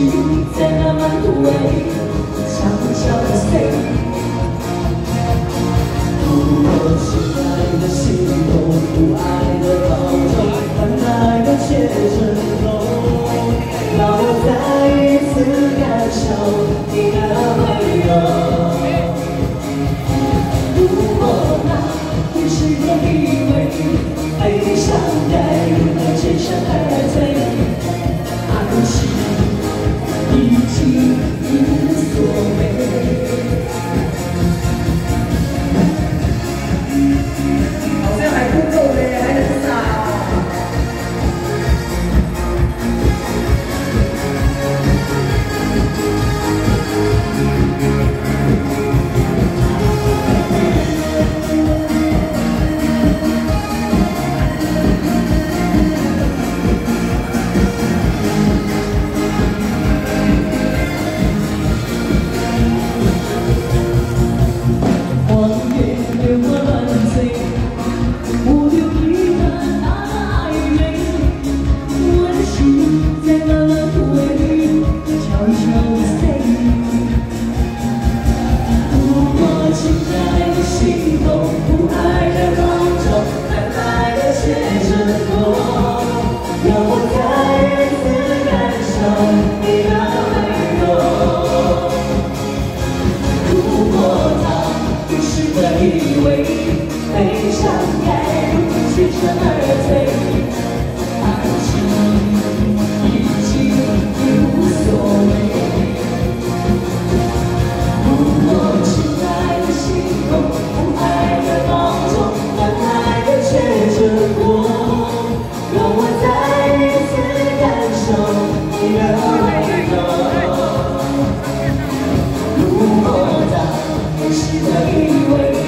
心在慢慢枯萎，悄悄地碎。如果亲爱的心动，不爱的保重，换来的却成空。让我再一次感受你的温柔。如果那不是我以为，悲伤该如何全身而退？爱情已经无所谓。好像还不够嘞，还很少。以为悲伤该如何全身而退？爱情已经无所谓。如果亲爱的心动，不爱的放纵，换来的却成功，让我再一次感受你的温柔。如果当不是的以为。